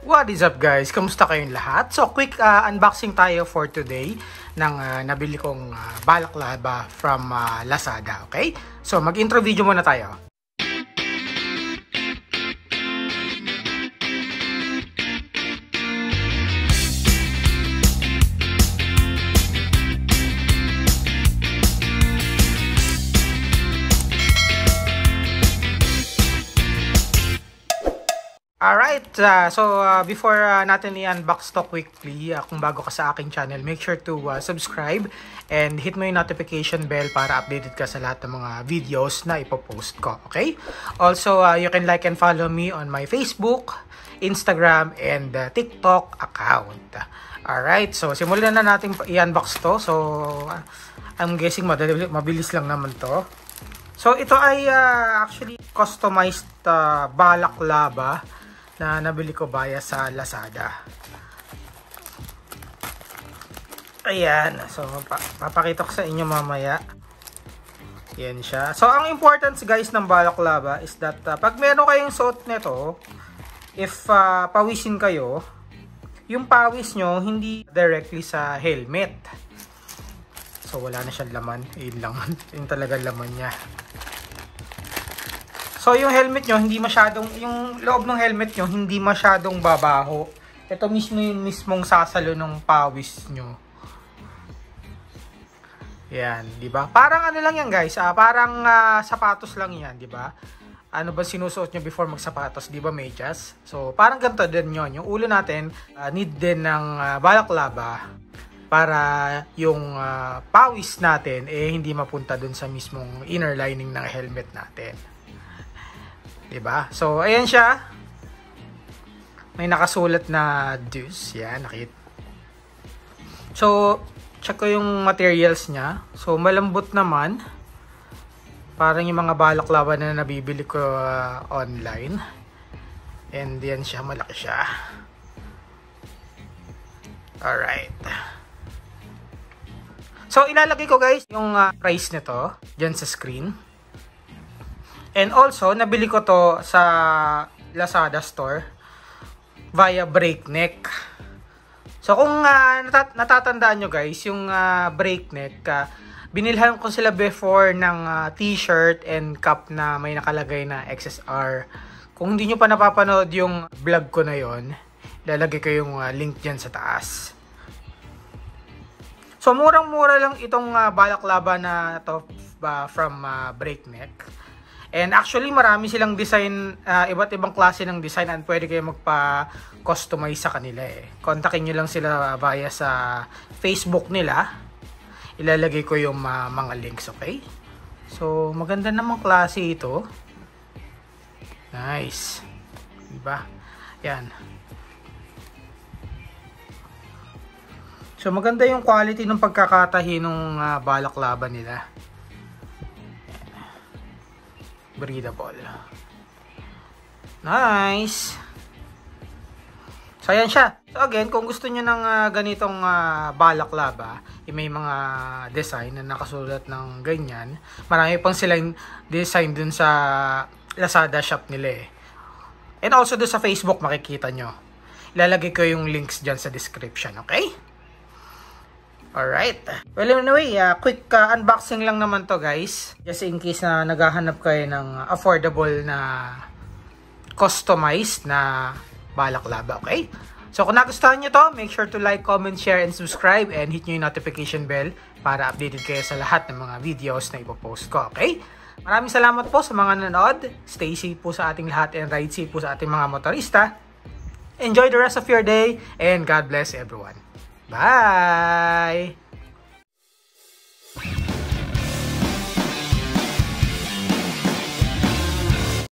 What is up guys? Kamusta kayong lahat? So quick unboxing tayo for today ng nabili kong balaklava from Lazada, okay? So mag-intro video muna tayo. Alright, before natin i-unbox to quickly, kung bago ka sa aking channel, make sure to subscribe and hit mo yung notification bell para updated ka sa lahat ng mga videos na ipopost ko, okay? Also, you can like and follow me on my Facebook, Instagram, and TikTok account. Alright, so simulan na natin i-unbox to. So, I'm guessing mabilis lang naman to. So, ito ay actually customized balaklava na nabili ko via sa Lazada. Ayan. So, papakita ko sa inyo mamaya. Yan siya. So, ang importance guys ng balaklava is that pag meron kayong suot nito, if pawisin kayo, yung pawis nyo hindi directly sa helmet. So, wala na siyang laman. Yun lang. Yun talaga laman niya. So, yung helmet nyo, hindi masyadong, yung loob ng helmet nyo, hindi masyadong babaho. Ito mismo yung mismong sasalo ng pawis nyo. Yan, di ba? Parang ano lang yan guys, parang sapatos lang yan, di ba? Ano ba sinusuot nyo before magsapatos, di ba medyas? So, parang ganito din yun. Yung ulo natin, need din ng balaklava para yung pawis natin, hindi mapunta dun sa mismong inner lining ng helmet natin. Diba? So, ayan siya. May nakasulat na Deuce. Yan, nakita. So, check ko yung materials niya. So, malambot naman. Parang yung mga balaklava na nabibili ko online. And yan siya, malaki siya. Alright. So, ilalagay ko guys yung price nito dyan sa screen. And also, nabili ko to sa Lazada store via Breakneck. So, kung natatandaan nyo guys, yung Breakneck, binilhan ko sila before ng t-shirt and cup na may nakalagay na XSR. Kung hindi nyo pa napapanood yung vlog ko na yon, lalagay ko yung link dyan sa taas. So, murang-mura lang itong balaklava na to from Breakneck. And actually, marami silang design, iba't ibang klase ng design and pwede kayo magpa-customize sa kanila eh. Kontakin nyo lang sila via sa Facebook nila. Ilalagay ko yung mga links, okay? So, maganda namang klase ito. Nice. Diba? Yan. So, maganda yung quality ng pagkakatahi ng balaklava nila. Breathable. Nice. So, ayan siya. So, again, kung gusto nyo ng ganitong balaklava, may mga design na nakasulat ng ganyan. Marami pang silang design dun sa Lazada shop nila eh. And also dun sa Facebook makikita nyo. Ilalagay ko yung links dyan sa description, okay? Alright. Well, anyway, quick unboxing lang naman to guys. Just in case na naghahanap kayo ng affordable na customized na balaklava, okay? So, kung nagustuhan nyo to, make sure to like, comment, share, and subscribe. And hit nyo yung notification bell para updated kayo sa lahat ng mga videos na ipopost ko, okay? Maraming salamat po sa mga nanood. Stay safe po sa ating lahat and ride safe po sa ating mga motorista. Enjoy the rest of your day and God bless everyone. Bye!